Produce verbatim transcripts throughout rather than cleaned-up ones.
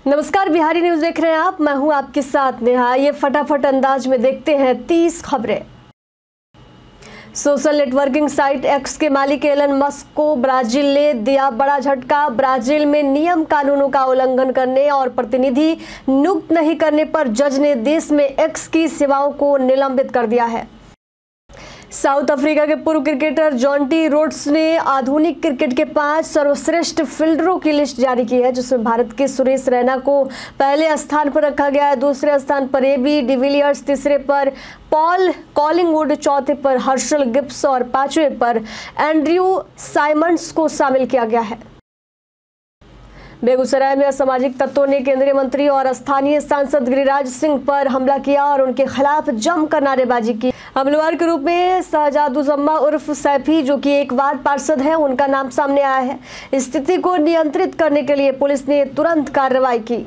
नमस्कार, बिहारी न्यूज देख रहे हैं आप। मैं हूं आपके साथ नेहा। ये फटाफट अंदाज में देखते हैं तीस खबरें। सोशल नेटवर्किंग साइट एक्स के मालिक एलन मस्क को ब्राजील ने दिया बड़ा झटका। ब्राजील में नियम कानूनों का उल्लंघन करने और प्रतिनिधि नियुक्त नहीं करने पर जज ने देश में एक्स की सेवाओं को निलंबित कर दिया है। साउथ अफ्रीका के पूर्व क्रिकेटर जॉन्टी रोड्स ने आधुनिक क्रिकेट के पांच सर्वश्रेष्ठ फील्डरों की लिस्ट जारी की है, जिसमें भारत के सुरेश रैना को पहले स्थान पर रखा गया है। दूसरे स्थान पर एबी डिविलियर्स, तीसरे पर पॉल कॉलिंगवुड, चौथे पर हर्षल गिब्स और पांचवें पर एंड्रयू साइमंड्स को शामिल किया गया है। बेगूसराय में असामाजिक तत्वों ने केंद्रीय मंत्री और स्थानीय सांसद गिरिराज सिंह पर हमला किया और उनके खिलाफ जमकर नारेबाजी की। हमलावर के रूप में शहजादुज्जमा उर्फ सैफी, जो कि एक वार्ड पार्षद है, उनका नाम सामने आया है। स्थिति को नियंत्रित करने के लिए पुलिस ने तुरंत कार्रवाई की।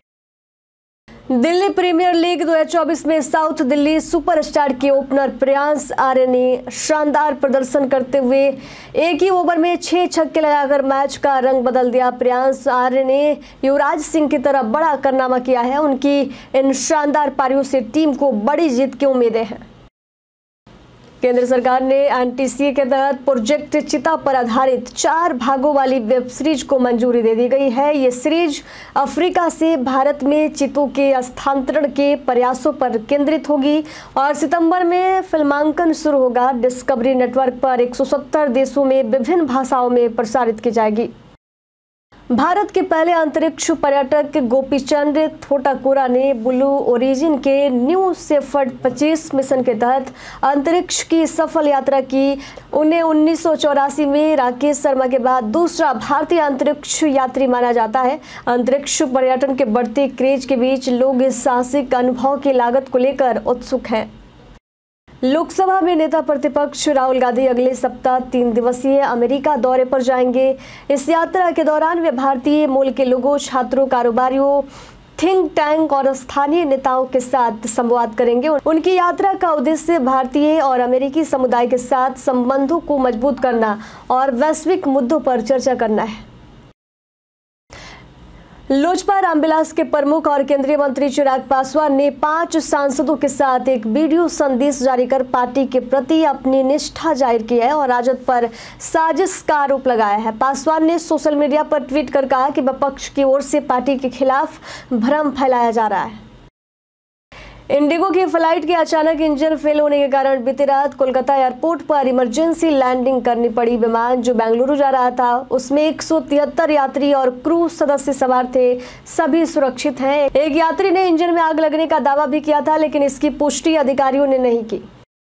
दिल्ली प्रीमियर लीग दो हज़ार चौबीस में साउथ दिल्ली सुपरस्टार के ओपनर प्रियांश आर्य ने शानदार प्रदर्शन करते हुए एक ही ओवर में छह छक्के लगाकर मैच का रंग बदल दिया। प्रियांश आर्य ने युवराज सिंह की तरह बड़ा कारनामा किया है। उनकी इन शानदार पारियों से टीम को बड़ी जीत की उम्मीदें हैं। केंद्र सरकार ने एनटीसी के तहत प्रोजेक्ट चिता पर आधारित चार भागों वाली वेब सीरीज को मंजूरी दे दी गई है। ये सीरीज अफ्रीका से भारत में चीतों के स्थानांतरण के प्रयासों पर केंद्रित होगी और सितंबर में फिल्मांकन शुरू होगा। डिस्कवरी नेटवर्क पर एक सौ सत्तर देशों में विभिन्न भाषाओं में प्रसारित की जाएगी। भारत के पहले अंतरिक्ष पर्यटक गोपीचंद थोटाकुरा ने ब्लू ओरिजिन के न्यू शेफर्ड पच्चीस मिशन के तहत अंतरिक्ष की सफल यात्रा की। उन्हें उन्नीस सौ चौरासी में राकेश शर्मा के बाद दूसरा भारतीय अंतरिक्ष यात्री माना जाता है। अंतरिक्ष पर्यटन के बढ़ते क्रेज के बीच लोग इस साहसिक अनुभव की लागत को लेकर उत्सुक हैं। लोकसभा में नेता प्रतिपक्ष राहुल गांधी अगले सप्ताह तीन दिवसीय अमेरिका दौरे पर जाएंगे। इस यात्रा के दौरान वे भारतीय मूल के लोगों, छात्रों, कारोबारियों, थिंक टैंक और स्थानीय नेताओं के साथ संवाद करेंगे। उनकी यात्रा का उद्देश्य भारतीय और अमेरिकी समुदाय के साथ संबंधों को मजबूत करना और वैश्विक मुद्दों पर चर्चा करना है। लोजपा रामविलास के प्रमुख और केंद्रीय मंत्री चिराग पासवान ने पांच सांसदों के साथ एक वीडियो संदेश जारी कर पार्टी के प्रति अपनी निष्ठा जाहिर की है और राजद पर साजिश का आरोप लगाया है। पासवान ने सोशल मीडिया पर ट्वीट कर कहा कि विपक्ष की ओर से पार्टी के खिलाफ भ्रम फैलाया जा रहा है। इंडिगो की फ्लाइट के अचानक इंजन फेल होने के कारण बीती रात कोलकाता एयरपोर्ट पर इमरजेंसी लैंडिंग करनी पड़ी। विमान जो बेंगलुरु जा रहा था, उसमें एक सौ तिहत्तर यात्री और क्रू सदस्य सवार थे। सभी सुरक्षित हैं। एक यात्री ने इंजन में आग लगने का दावा भी किया था, लेकिन इसकी पुष्टि अधिकारियों ने नहीं की।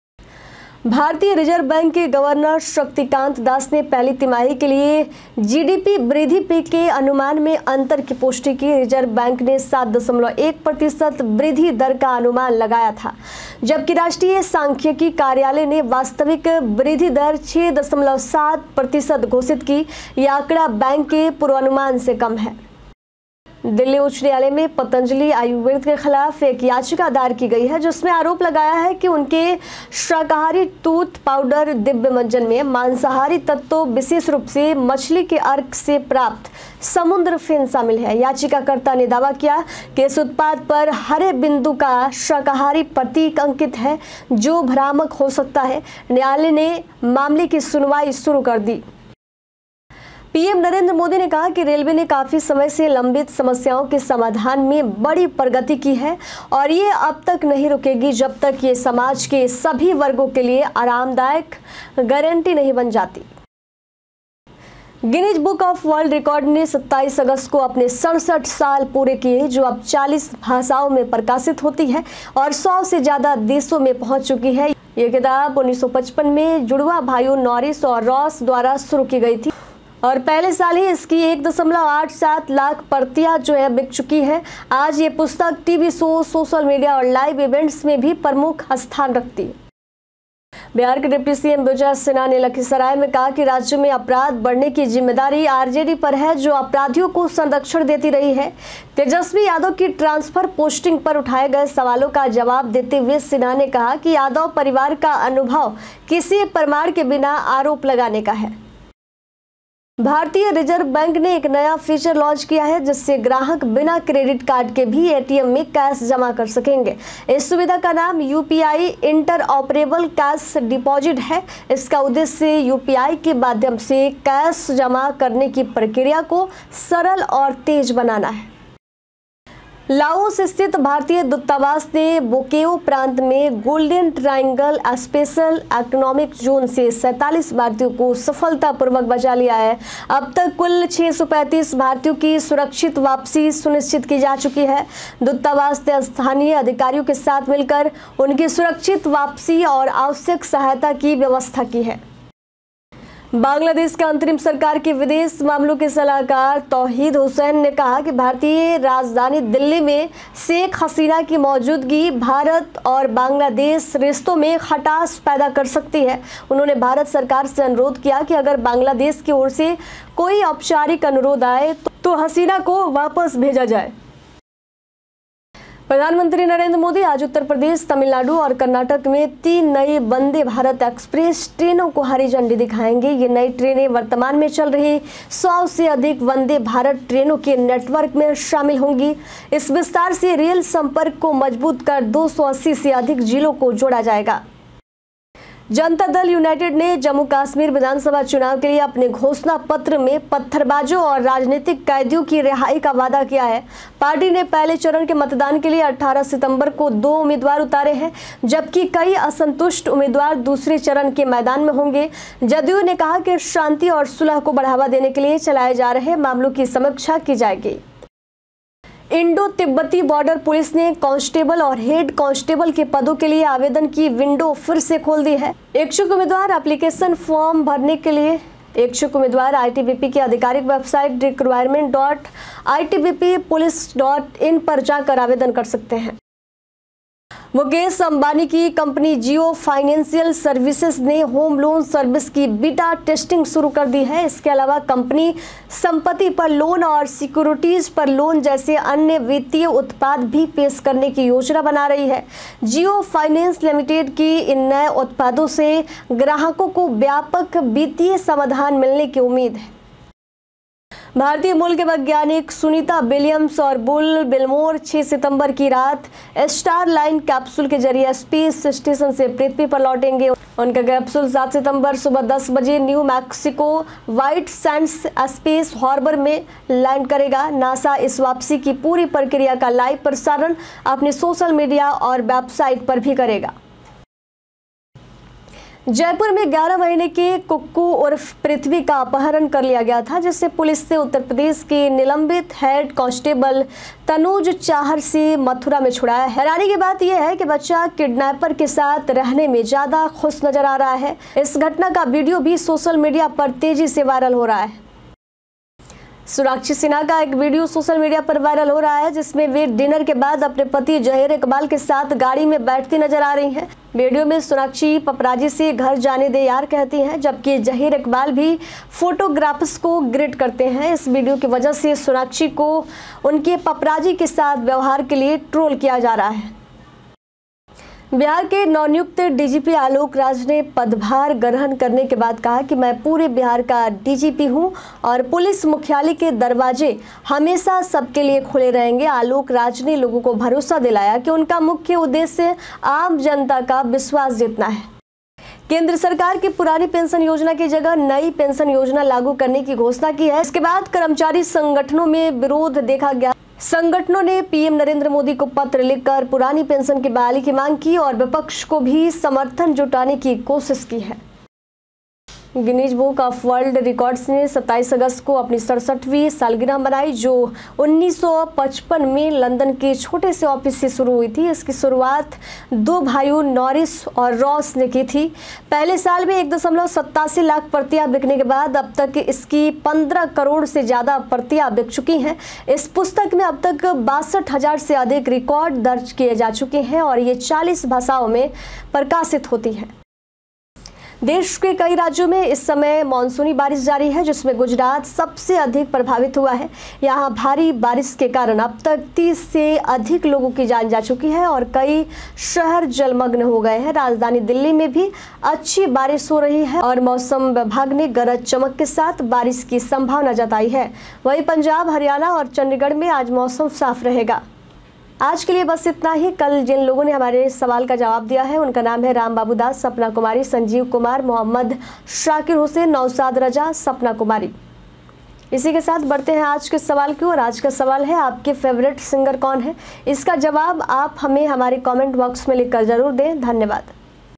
भारतीय रिजर्व बैंक के गवर्नर शक्तिकांत दास ने पहली तिमाही के लिए जीडीपी वृद्धि के अनुमान में अंतर की पुष्टि की। रिजर्व बैंक ने सात दशमलव एक प्रतिशत वृद्धि दर का अनुमान लगाया था, जबकि राष्ट्रीय सांख्यिकी कार्यालय ने वास्तविक वृद्धि दर छह दशमलव सात प्रतिशत घोषित की। यह आंकड़ा बैंक के पूर्वानुमान से कम है। दिल्ली उच्च न्यायालय में पतंजलि आयुर्वेद के खिलाफ एक याचिका दायर की गई है, जिसमें आरोप लगाया है कि उनके शाकाहारी टूथ पाउडर दिव्य मंजन में मांसाहारी तत्व, विशेष रूप से मछली के अर्क से प्राप्त समुद्र फेन शामिल है। याचिकाकर्ता ने दावा किया कि इस उत्पाद पर हरे बिंदु का शाकाहारी प्रतीक अंकित है, जो भ्रामक हो सकता है। न्यायालय ने मामले की सुनवाई शुरू कर दी। पीएम नरेंद्र मोदी ने कहा कि रेलवे ने काफी समय से लंबित समस्याओं के समाधान में बड़ी प्रगति की है और ये अब तक नहीं रुकेगी जब तक ये समाज के सभी वर्गों के लिए आरामदायक गारंटी नहीं बन जाती। Guinness Book of World Record ने सत्ताईस अगस्त को अपने सड़सठ साल पूरे किए, जो अब चालीस भाषाओं में प्रकाशित होती है और सौ से ज्यादा देशों में पहुंच चुकी है। ये किताब उन्नीस सौ पचपन में जुड़वा भाइयों नॉरिस और रॉस द्वारा शुरू की गई थी और पहले साल ही इसकी एक दशमलव आठ सात लाख प्रतियां जो है बिक चुकी है। आज ये पुस्तक टीवी शो, सोशल मीडिया और लाइव इवेंट्स में भी प्रमुख स्थान रखती है। बिहार के डिप्टी सीएम विजय सिन्हा ने लखीसराय में कहा कि राज्य में अपराध बढ़ने की जिम्मेदारी आरजेडी पर है, जो अपराधियों को संरक्षण देती रही है। तेजस्वी यादव की ट्रांसफर पोस्टिंग पर उठाए गए सवालों का जवाब देते हुए सिन्हा ने कहा कि यादव परिवार का अनुभव किसी प्रमाण के बिना आरोप लगाने का है। भारतीय रिजर्व बैंक ने एक नया फीचर लॉन्च किया है जिससे ग्राहक बिना क्रेडिट कार्ड के भी एटीएम में कैश जमा कर सकेंगे। इस सुविधा का नाम यूपीआई इंटरऑपरेबल कैश डिपॉजिट है। इसका उद्देश्य यूपीआई के माध्यम से कैश जमा करने की प्रक्रिया को सरल और तेज बनाना है। लाओस स्थित भारतीय दूतावास ने बोकेओ प्रांत में golden triangle special economic zone से सैंतालीस भारतीयों को सफलतापूर्वक बचा लिया है। अब तक कुल छह सौ पैंतीस भारतीयों की सुरक्षित वापसी सुनिश्चित की जा चुकी है। दूतावास ने स्थानीय अधिकारियों के साथ मिलकर उनकी सुरक्षित वापसी और आवश्यक सहायता की व्यवस्था की है। बांग्लादेश के अंतरिम सरकार के विदेश मामलों के सलाहकार तौहीद हुसैन ने कहा कि भारतीय राजधानी दिल्ली में शेख हसीना की मौजूदगी भारत और बांग्लादेश रिश्तों में खटास पैदा कर सकती है। उन्होंने भारत सरकार से अनुरोध किया कि अगर बांग्लादेश की ओर से कोई औपचारिक अनुरोध आए तो हसीना को वापस भेजा जाए। प्रधानमंत्री नरेंद्र मोदी आज उत्तर प्रदेश, तमिलनाडु और कर्नाटक में तीन नई वंदे भारत एक्सप्रेस ट्रेनों को हरी झंडी दिखाएंगे। ये नई ट्रेनें वर्तमान में चल रही सौ से अधिक वंदे भारत ट्रेनों के नेटवर्क में शामिल होंगी। इस विस्तार से रेल संपर्क को मजबूत कर दो सौ अस्सी से अधिक जिलों को जोड़ा जाएगा। जनता दल यूनाइटेड ने जम्मू कश्मीर विधानसभा चुनाव के लिए अपने घोषणा पत्र में पत्थरबाजों और राजनीतिक कैदियों की रिहाई का वादा किया है। पार्टी ने पहले चरण के मतदान के लिए अठारह सितंबर को दो उम्मीदवार उतारे हैं, जबकि कई असंतुष्ट उम्मीदवार दूसरे चरण के मैदान में होंगे। जदयू ने कहा कि शांति और सुलह को बढ़ावा देने के लिए चलाए जा रहे मामलों की समीक्षा की जाएगी। इंडो तिब्बती बॉर्डर पुलिस ने कांस्टेबल और हेड कांस्टेबल के पदों के लिए आवेदन की विंडो फिर से खोल दी है। इच्छुक उम्मीदवार एप्लीकेशन फॉर्म भरने के लिए इच्छुक उम्मीदवार आईटीबीपी की आधिकारिक website recruitment dot I T B P police dot in पर जाकर आवेदन कर सकते हैं। मुकेश अंबानी की कंपनी जियो फाइनेंशियल सर्विसेज ने होम लोन सर्विस की बीटा टेस्टिंग शुरू कर दी है। इसके अलावा कंपनी संपत्ति पर लोन और सिक्योरिटीज पर लोन जैसे अन्य वित्तीय उत्पाद भी पेश करने की योजना बना रही है। जियो फाइनेंस लिमिटेड की इन नए उत्पादों से ग्राहकों को व्यापक वित्तीय समाधान मिलने की उम्मीद है। भारतीय मूल के वैज्ञानिक सुनीता विलियम्स और बुल बिलमोर छह सितंबर की रात स्टार लाइन कैप्सूल के जरिए स्पेस स्टेशन से पृथ्वी पर लौटेंगे। उनका कैप्सूल सात सितंबर सुबह दस बजे New Mexico White Sands Space Harbor में लैंड करेगा। नासा इस वापसी की पूरी प्रक्रिया का लाइव प्रसारण अपने सोशल मीडिया और वेबसाइट पर भी करेगा। जयपुर में ग्यारह महीने के कुक्कू उर्फ पृथ्वी का अपहरण कर लिया गया था, जिससे पुलिस ने उत्तर प्रदेश के निलंबित हेड कांस्टेबल तनुज चाहर से मथुरा में छुड़ाया है। हैरानी की बात यह है कि बच्चा किडनैपर के साथ रहने में ज्यादा खुश नजर आ रहा है। इस घटना का वीडियो भी सोशल मीडिया पर तेजी से वायरल हो रहा है। सोनाक्षी सिन्हा का एक वीडियो सोशल मीडिया पर वायरल हो रहा है, जिसमें वे डिनर के बाद अपने पति जहीर इकबाल के साथ गाड़ी में बैठती नजर आ रही हैं। वीडियो में सोनाक्षी पपराजी से घर जाने दे यार कहती हैं, जबकि जहीर इकबाल भी फोटोग्राफर्स को ग्रिट करते हैं। इस वीडियो की वजह से सोनाक्षी को उनके पपराजी के साथ व्यवहार के लिए ट्रोल किया जा रहा है। बिहार के नवनियुक्त डीजीपी आलोक राज ने पदभार ग्रहण करने के बाद कहा कि मैं पूरे बिहार का डीजीपी हूं और पुलिस मुख्यालय के दरवाजे हमेशा सबके लिए खुले रहेंगे। आलोक राज ने लोगों को भरोसा दिलाया कि उनका मुख्य उद्देश्य आम जनता का विश्वास जीतना है। केंद्र सरकार की पुरानी पेंशन योजना की जगह नई पेंशन योजना लागू करने की घोषणा की है। इसके बाद कर्मचारी संगठनों में विरोध देखा गया। संगठनों ने पीएम नरेंद्र मोदी को पत्र लिखकर पुरानी पेंशन की बहाली की मांग की और विपक्ष को भी समर्थन जुटाने की कोशिश की है। Guinness Book of World Records ने सत्ताईस अगस्त को अपनी सड़सठवीं सालगिरह मनाई, जो उन्नीस सौ पचपन में लंदन के छोटे से ऑफिस से शुरू हुई थी। इसकी शुरुआत दो भाइयों नॉरिस और रॉस ने की थी। पहले साल में एक दशमलव सत्तासी लाख प्रतियां बिकने के बाद अब तक इसकी पंद्रह करोड़ से ज़्यादा प्रतियां बिक चुकी हैं। इस पुस्तक में अब तक बासठ हजार से अधिक रिकॉर्ड दर्ज किए जा चुके हैं और ये चालीस भाषाओं में प्रकाशित होती है। देश के कई राज्यों में इस समय मानसूनी बारिश जारी है, जिसमें गुजरात सबसे अधिक प्रभावित हुआ है। यहाँ भारी बारिश के कारण अब तक तीस से अधिक लोगों की जान जा चुकी है और कई शहर जलमग्न हो गए हैं। राजधानी दिल्ली में भी अच्छी बारिश हो रही है और मौसम विभाग ने गरज चमक के साथ बारिश की संभावना जताई है। वहीं पंजाब, हरियाणा और चंडीगढ़ में आज मौसम साफ रहेगा। आज के लिए बस इतना ही। कल जिन लोगों ने हमारे सवाल का जवाब दिया है उनका नाम है राम बाबू दास, सपना कुमारी, संजीव कुमार, मोहम्मद शाकिर हुसैन, नौसाद रजा, सपना कुमारी। इसी के साथ बढ़ते हैं आज के सवाल की ओर। आज का सवाल है, आपके फेवरेट सिंगर कौन है? इसका जवाब आप हमें हमारे कमेंट बॉक्स में लिखकर जरूर दें। धन्यवाद।